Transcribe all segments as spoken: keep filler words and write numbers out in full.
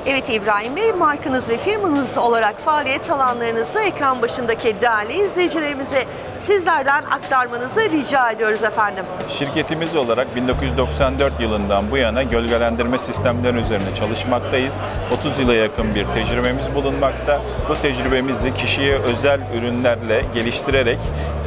Evet İbrahim Bey, markanız ve firmanız olarak faaliyet alanlarınızı ekran başındaki değerli izleyicilerimize sizlerden aktarmanızı rica ediyoruz efendim. Şirketimiz olarak bin dokuz yüz doksan dört yılından bu yana gölgelendirme sistemleri üzerine çalışmaktayız. otuz yıla yakın bir tecrübemiz bulunmakta. Bu tecrübemizi kişiye özel ürünlerle geliştirerek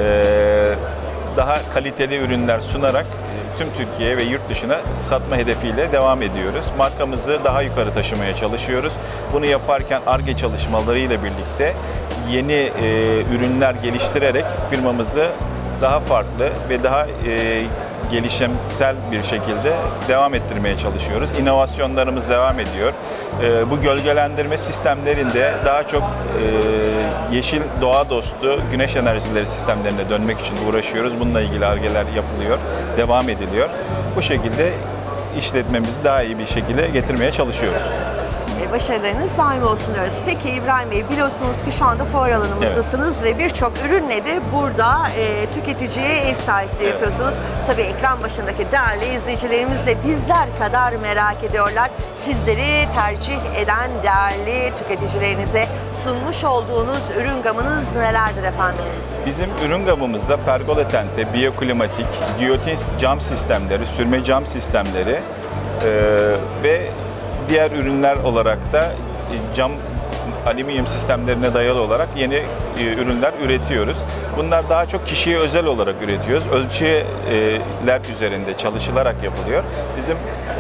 daha kaliteli ürünler sunarak tüm Türkiye ve yurt dışına satma hedefiyle devam ediyoruz. Markamızı daha yukarı taşımaya çalışıyoruz. Bunu yaparken Ar-Ge çalışmalarıyla birlikte yeni e, ürünler geliştirerek firmamızı daha farklı ve daha e, gelişimsel bir şekilde devam ettirmeye çalışıyoruz. İnovasyonlarımız devam ediyor. E, bu gölgelendirme sistemlerinde daha çok e, yeşil, doğa dostu, güneş enerjileri sistemlerine dönmek için uğraşıyoruz. Bununla ilgili Ar-Ge'ler yapılıyor, devam ediliyor. Bu şekilde işletmemizi daha iyi bir şekilde getirmeye çalışıyoruz. Başarılarınız daim olsun diyoruz. Peki İbrahim Bey, biliyorsunuz ki şu anda fuar alanımızdasınız, evet, ve birçok ürünle de burada e, tüketiciye ev sahipliği, evet, yapıyorsunuz. Tabii ekran başındaki değerli izleyicilerimiz de bizler kadar merak ediyorlar. Sizleri tercih eden değerli tüketicilerinize sunmuş olduğunuz ürün gamınız nelerdir efendim? Bizim ürün gamımızda pergola tente, biyoklimatik, giyotin cam sistemleri, sürme cam sistemleri e, ve diğer ürünler olarak da cam, alüminyum sistemlerine dayalı olarak yeni ürünler üretiyoruz. Bunlar daha çok kişiye özel olarak üretiyoruz. Ölçüler üzerinde çalışılarak yapılıyor. Bizim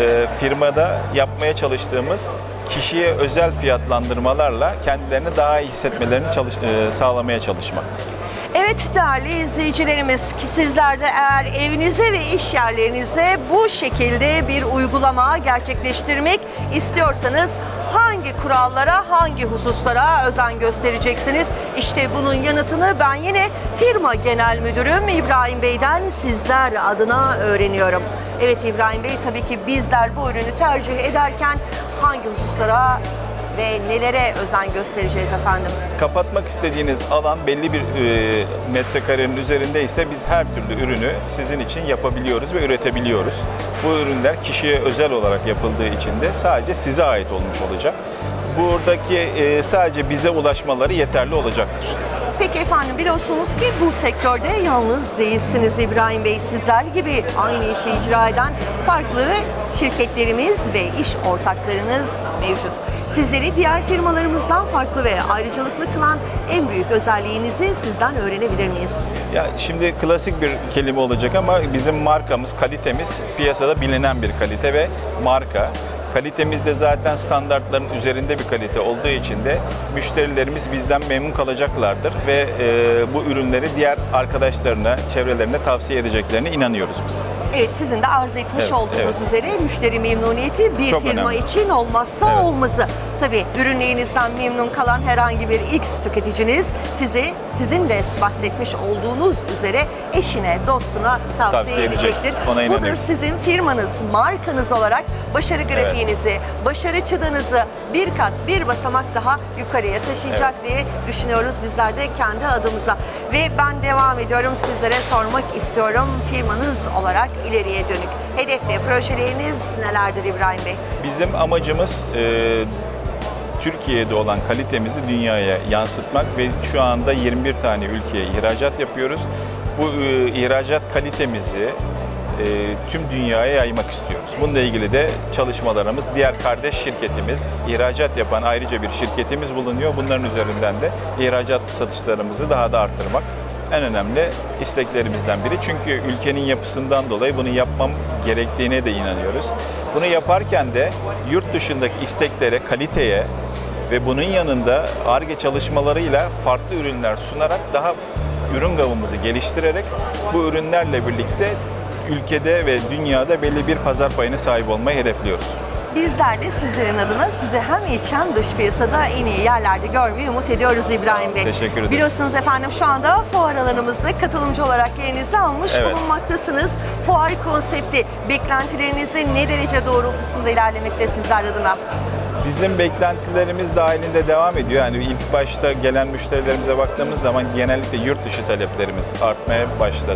firmada yapmaya çalıştığımız kişiye özel fiyatlandırmalarla kendilerini daha iyi hissetmelerini çalış sağlamaya çalışmak. Evet değerli izleyicilerimiz, ki sizler de eğer evinize ve iş yerlerinize bu şekilde bir uygulama gerçekleştirmek istiyorsanız hangi kurallara, hangi hususlara özen göstereceksiniz? İşte bunun yanıtını ben yine firma genel müdürüm İbrahim Bey'den sizler adına öğreniyorum. Evet İbrahim Bey, tabii ki bizler bu ürünü tercih ederken hangi hususlara ve nelere özen göstereceğiz efendim? Kapatmak istediğiniz alan belli bir e, metrekarenin üzerinde ise biz her türlü ürünü sizin için yapabiliyoruz ve üretebiliyoruz. Bu ürünler kişiye özel olarak yapıldığı için de sadece size ait olmuş olacak. Buradaki e, sadece bize ulaşmaları yeterli olacaktır. Peki efendim, biliyorsunuz ki bu sektörde yalnız değilsiniz İbrahim Bey. Sizler gibi aynı işi icra eden farklı şirketlerimiz ve iş ortaklarınız mevcut. Sizleri diğer firmalarımızdan farklı ve ayrıcalıklı kılan en büyük özelliğinizi sizden öğrenebilir miyiz? Ya şimdi klasik bir kelime olacak ama bizim markamız, kalitemiz piyasada bilinen bir kalite ve marka. Kalitemiz de zaten standartların üzerinde bir kalite olduğu için de müşterilerimiz bizden memnun kalacaklardır ve e, bu ürünleri diğer arkadaşlarına, çevrelerine tavsiye edeceklerine inanıyoruz biz. Evet, sizin de arz etmiş evet, olduğunuz evet. üzere müşteri memnuniyeti bir Çok firma önemli. için olmazsa evet. olmazı. Tabii ürünlerinizden memnun kalan herhangi bir X tüketiciniz sizi sizin de bahsetmiş olduğunuz üzere eşine, dostuna tavsiye, tavsiye edecektir. Budur sizin firmanız, markanız olarak başarı grafiğinizi, evet. başarı çıtanızı bir kat, bir basamak daha yukarıya taşıyacak evet. diye düşünüyoruz bizler de kendi adımıza. Ve ben devam ediyorum, sizlere sormak istiyorum firmanız olarak ileriye dönük hedef ve projeleriniz nelerdir İbrahim Bey? Bizim amacımız e, Türkiye'de olan kalitemizi dünyaya yansıtmak ve şu anda yirmi bir tane ülkeye ihracat yapıyoruz. Bu e, ihracat kalitemizi e, tüm dünyaya yaymak istiyoruz. Bununla ilgili de çalışmalarımız, diğer kardeş şirketimiz, ihracat yapan ayrıca bir şirketimiz bulunuyor. Bunların üzerinden de ihracat satışlarımızı daha da arttırmak en önemli isteklerimizden biri. Çünkü ülkenin yapısından dolayı bunu yapmamız gerektiğine de inanıyoruz. Bunu yaparken de yurt dışındaki isteklere, kaliteye ve bunun yanında Ar-Ge çalışmalarıyla farklı ürünler sunarak daha ürün gamımızı geliştirerek bu ürünlerle birlikte ülkede ve dünyada belli bir pazar payına sahip olmayı hedefliyoruz. Bizler de sizlerin adına sizi hem iç hem dış piyasada en iyi yerlerde görmeyi umut ediyoruz İbrahim Bey. Teşekkür ederiz. Biliyorsunuz efendim, şu anda fuar alanımızda katılımcı olarak yerinizi almış evet. bulunmaktasınız. Fuar konsepti beklentilerinizi ne derece doğrultusunda ilerlemekte sizler adına? Bizim beklentilerimiz dahilinde devam ediyor. Yani ilk başta gelen müşterilerimize baktığımız zaman genellikle yurt dışı taleplerimiz artmaya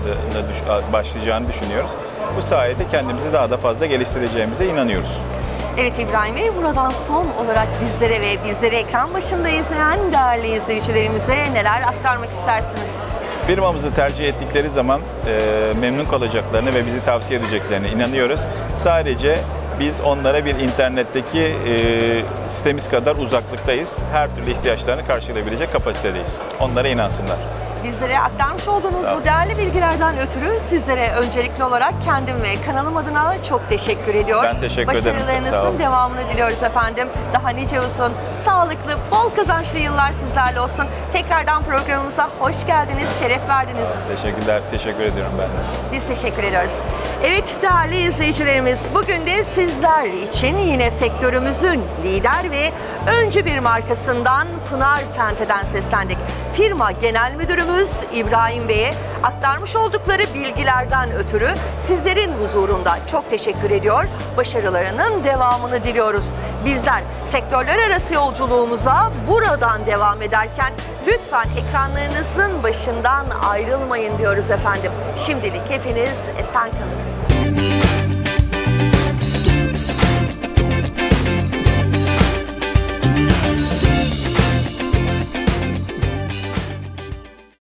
başladığını, başlayacağını düşünüyoruz. Bu sayede kendimizi daha da fazla geliştireceğimize inanıyoruz. Evet İbrahim Bey, buradan son olarak bizlere ve bizleri ekran başında izleyen değerli izleyicilerimize neler aktarmak istersiniz? Firmamızı tercih ettikleri zaman e, memnun kalacaklarını ve bizi tavsiye edeceklerine inanıyoruz. Sadece biz onlara bir internetteki e, sitemiz kadar uzaklıktayız. Her türlü ihtiyaçlarını karşılayabilecek kapasitedeyiz. Onlara inansınlar. Bizlere aktarmış olduğunuz bu değerli bilgilerden ötürü sizlere öncelikli olarak kendim ve kanalım adına çok teşekkür ediyorum. Ben teşekkür ederim. Başarılarınızın devamını diliyoruz efendim. Daha nice uzun, sağlıklı, bol kazançlı yıllar sizlerle olsun. Tekrardan programımıza hoş geldiniz, şeref verdiniz. Teşekkürler, teşekkür ediyorum ben de. Biz teşekkür ediyoruz. Evet değerli izleyicilerimiz, bugün de sizler için yine sektörümüzün lider ve öncü bir markasından Pınar Tente'den seslendik. Firma Genel Müdürümüz İbrahim Bey'e aktarmış oldukları bilgilerden ötürü sizlerin huzurunda çok teşekkür ediyor. Başarılarının devamını diliyoruz. Bizler sektörler arası yolculuğumuza buradan devam ederken lütfen ekranlarınızın başından ayrılmayın diyoruz efendim. Şimdilik hepiniz esen kalın.